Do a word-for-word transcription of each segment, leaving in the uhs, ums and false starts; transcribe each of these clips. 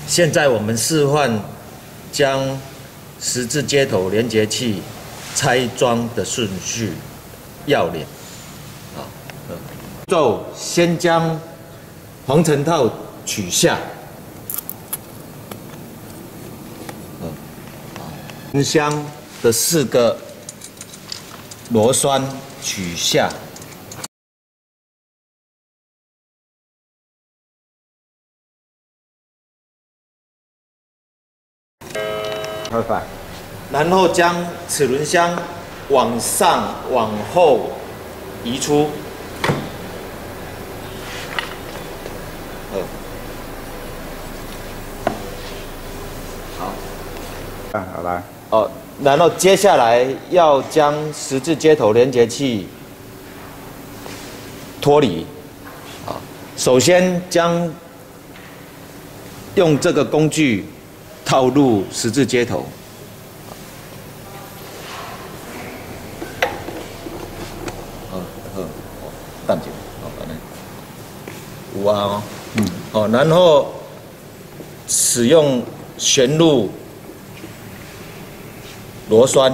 现在我们示范将十字接头连接器拆装的顺序要领。啊，步骤先将黄层套取下，音箱的四个螺栓取下。 二百， 然后将齿轮箱往上、往后移出。二，好， 啊，好来， 哦，然后接下来要将十字接头连接器脱离。啊，首先将用这个工具。 套入十字接头，好，好，淡点，好，安尼，有啊哦，嗯，哦，然后使用旋入螺栓，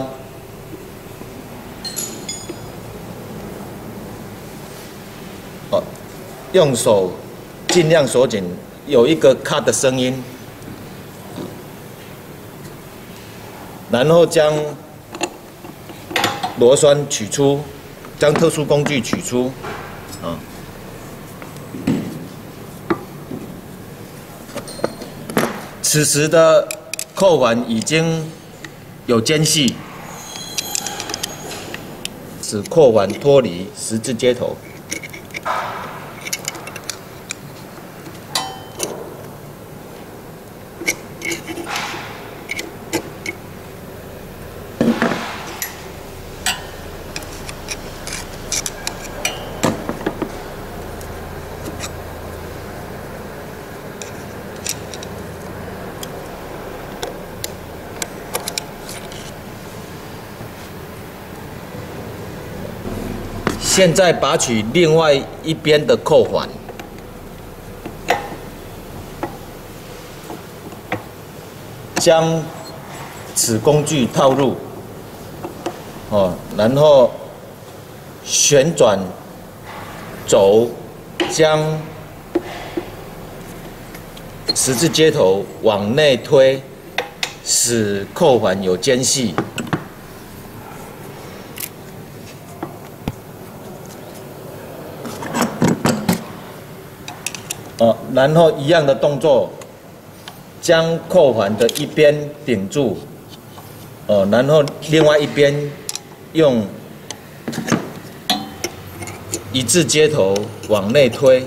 哦，用手尽量锁紧，有一个咔的声音。 然后将螺栓取出，将特殊工具取出，啊，此时的扣环已经有间隙，使扣环脱离十字接头。 现在拔取另外一边的扣环，将此工具套入，哦，然后旋转轴，将十字接头往内推，使扣环有间隙。 哦，然后一样的动作，将扣环的一边顶住，哦，然后另外一边用一字接头往内推。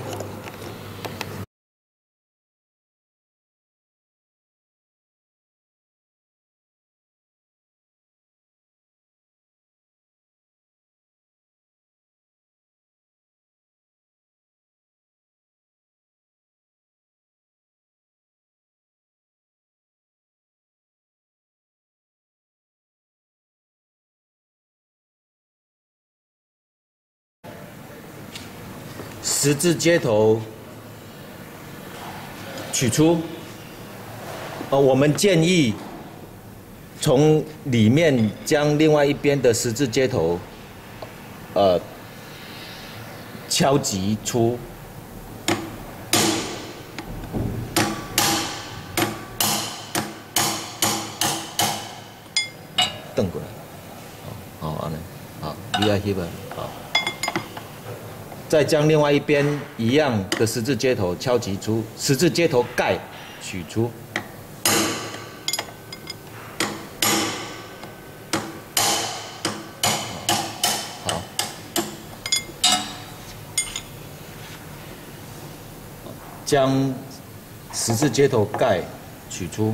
十字接头取出，呃，我们建议从里面将另外一边的十字接头，呃，敲击出。瞪过来，好，好，安尼，好，你爱翕啊，好。 再将另外一边一样的十字接头敲击出，十字接头盖取出。好，将十字接头盖取出。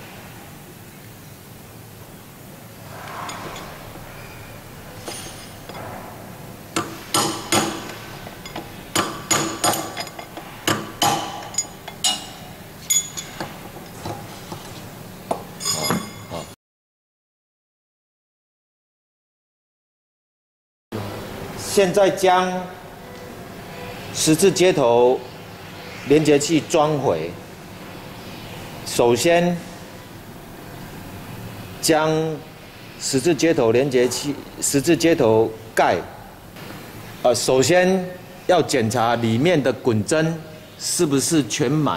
现在将十字接头连接器装回， 首先将十字接头连接器、十字接头盖，呃，首先要检查里面的滚针是不是全满，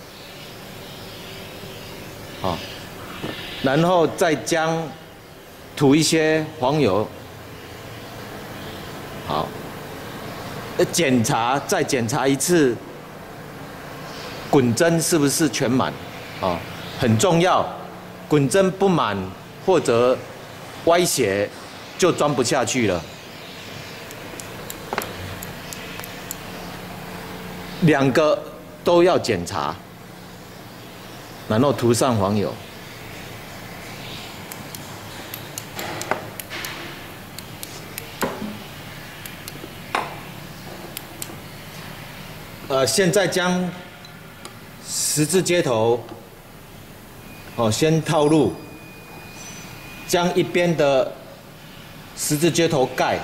啊，然后再将涂一些黄油，好，检查再检查一次滚针是不是全满，啊，很重要，滚针不满或者歪斜就装不下去了。两个都要检查，然后涂上黄油。呃，现在将十字接头哦先套入，将一边的十字接头盖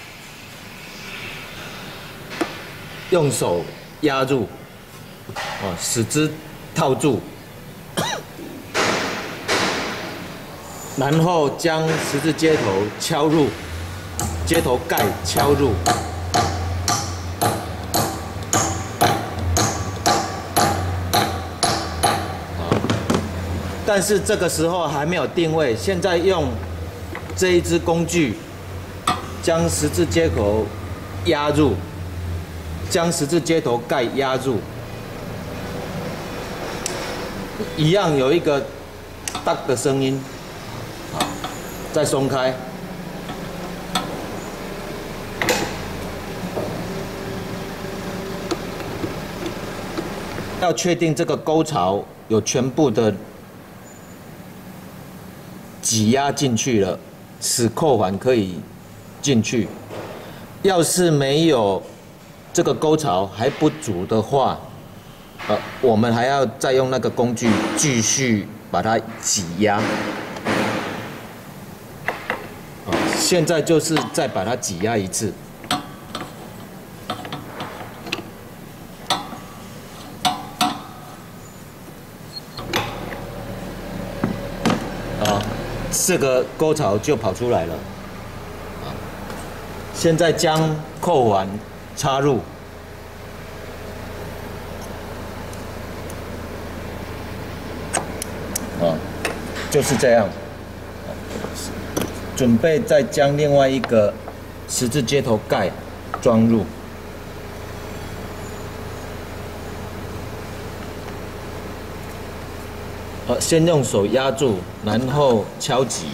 用手压入，哦，使之套住，然后将十字接头敲入，接头盖敲入，但是这个时候还没有定位，现在用这一支工具将十字接头压入。将十字接头盖压入，一样有一个“哒”的声音，好，再松开，要确定这个沟槽有全部的挤压进去了，使扣环可以进去。要是没有这个沟槽还不足的话，呃，我们还要再用那个工具继续把它挤压。啊，现在就是再把它挤压一次。啊，这个沟槽就跑出来了。啊，现在将扣环插入，啊，就是这样。准备再将另外一个十字接头盖装入，好，先用手压住，然后敲击。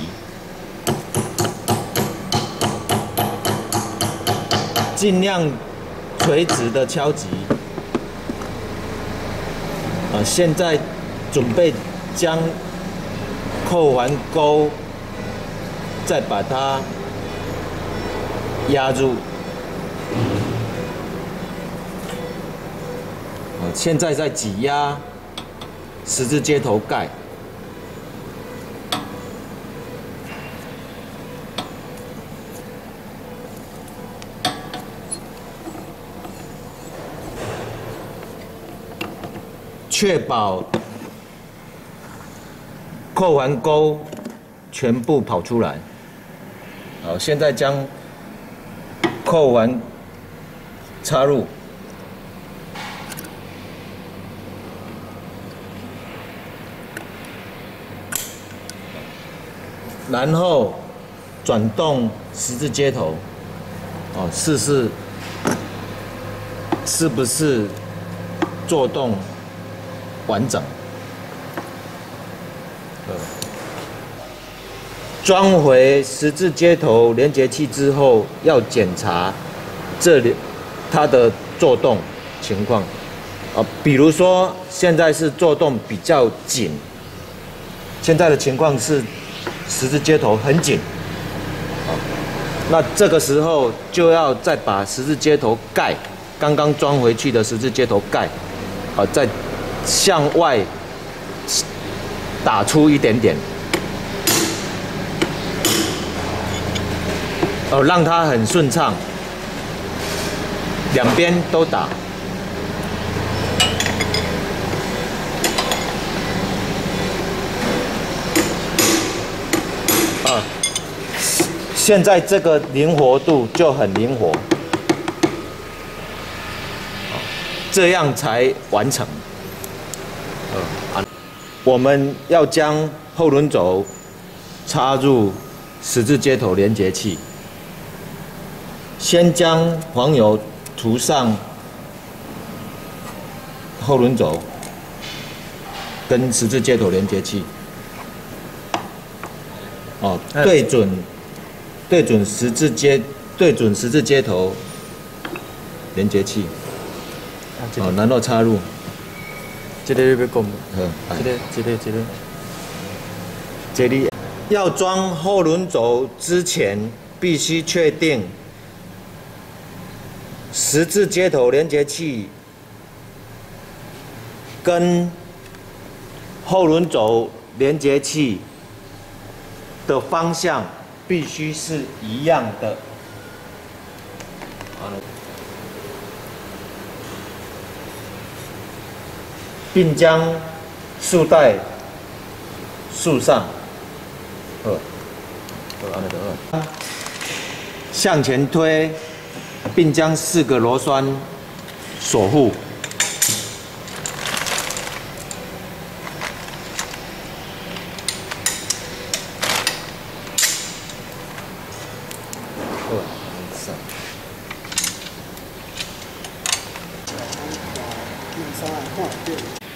尽量垂直的敲击。啊，现在准备将扣环钩再把它压入。啊，现在在挤压十字接头盖。确保扣环钩全部跑出来。好，现在将扣环插入，然后转动十字接头，哦，试试是不是做动完整。装回十字接头连接器之后，要检查这里它的做动情况。啊，比如说现在是做动比较紧，现在的情况是十字接头很紧。啊，那这个时候就要再把十字接头盖，刚刚装回去的十字接头盖，啊，再向外打出一点点，哦，让它很顺畅，两边都打。 现在这个灵活度就很灵活，这样才完成。呃，我们要将后轮轴插入十字接头连接器，先将黄油涂上后轮轴跟十字接头连接器，哦，对准对准十字接对准十字接头连接器，哦，然后插入。 这个要讲， 嗯， 这个这个这个， 这里要装后轮轴之前，必须确定十字接头连接器跟后轮轴连接器的方向必须是一样的。并将束带束上，二，二安的二，向前推，并将四个螺栓锁护。二三。 三万块。